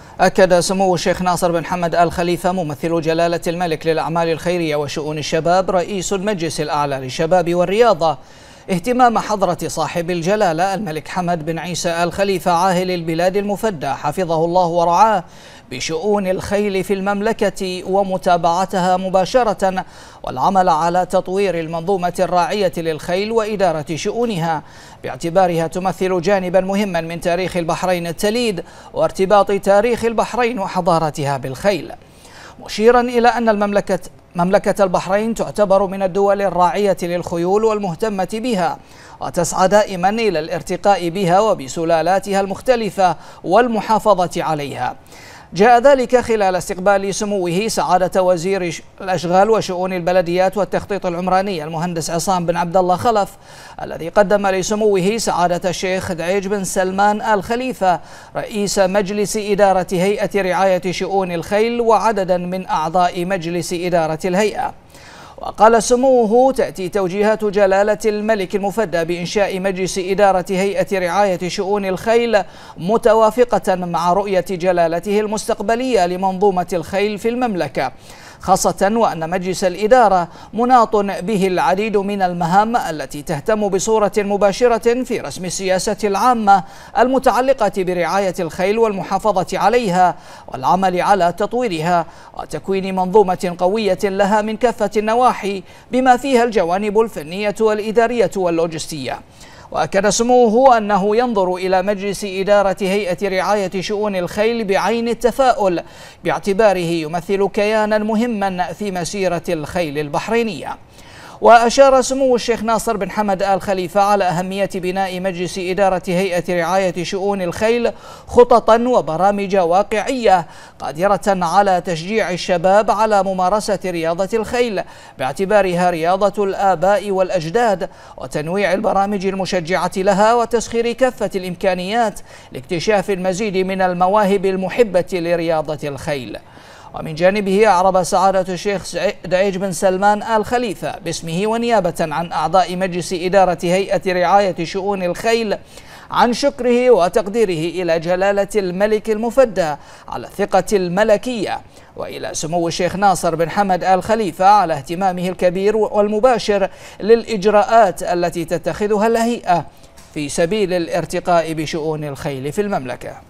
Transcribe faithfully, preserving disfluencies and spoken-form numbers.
أكد سمو الشيخ ناصر بن حمد آل خليفة ممثل جلالة الملك للأعمال الخيرية وشؤون الشباب رئيس المجلس الأعلى للشباب والرياضة اهتمام حضرة صاحب الجلالة الملك حمد بن عيسى آل خليفة عاهل البلاد المفدى حفظه الله ورعاه بشؤون الخيل في المملكة ومتابعتها مباشرة، والعمل على تطوير المنظومة الراعية للخيل وإدارة شؤونها باعتبارها تمثل جانبا مهما من تاريخ البحرين التليد وارتباط تاريخ البحرين وحضارتها بالخيل، مشيرا إلى أن المملكة مملكة البحرين تعتبر من الدول الراعية للخيول والمهتمة بها وتسعى دائما إلى الارتقاء بها وبسلالاتها المختلفة والمحافظة عليها. جاء ذلك خلال استقبال سموه سعادة وزير الأشغال وشؤون البلديات والتخطيط العمراني المهندس عصام بن عبد الله خلف، الذي قدم لسموه سعادة الشيخ دعيج بن سلمان آل خليفة رئيس مجلس إدارة هيئة رعاية شؤون الخيل وعددا من أعضاء مجلس إدارة الهيئة. وقال سموه تأتي توجيهات جلالة الملك المفدى بإنشاء مجلس إدارة هيئة رعاية شؤون الخيل متوافقة مع رؤية جلالته المستقبلية لمنظومة الخيل في المملكة، خاصة وأن مجلس الإدارة مناط به العديد من المهام التي تهتم بصورة مباشرة في رسم السياسة العامة المتعلقة برعاية الخيل والمحافظة عليها والعمل على تطويرها وتكوين منظومة قوية لها من كافة النواحي بما فيها الجوانب الفنية والإدارية واللوجستية. وأكد سموه أنه ينظر إلى مجلس إدارة هيئة رعاية شؤون الخيل بعين التفاؤل باعتباره يمثل كيانا مهما في مسيرة الخيل البحرينية. وأشار سمو الشيخ ناصر بن حمد آل خليفة على أهمية بناء مجلس إدارة هيئة رعاية شؤون الخيل خططا وبرامج واقعية قادرة على تشجيع الشباب على ممارسة رياضة الخيل باعتبارها رياضة الآباء والأجداد، وتنويع البرامج المشجعة لها وتسخير كافة الإمكانيات لاكتشاف المزيد من المواهب المحبة لرياضة الخيل. ومن جانبه أعرب سعادة الشيخ دعيج بن سلمان آل خليفة باسمه ونيابة عن أعضاء مجلس إدارة هيئة رعاية شؤون الخيل عن شكره وتقديره إلى جلالة الملك المفدى على الثقة الملكية، وإلى سمو الشيخ ناصر بن حمد آل خليفة على اهتمامه الكبير والمباشر للإجراءات التي تتخذها الهيئة في سبيل الارتقاء بشؤون الخيل في المملكة.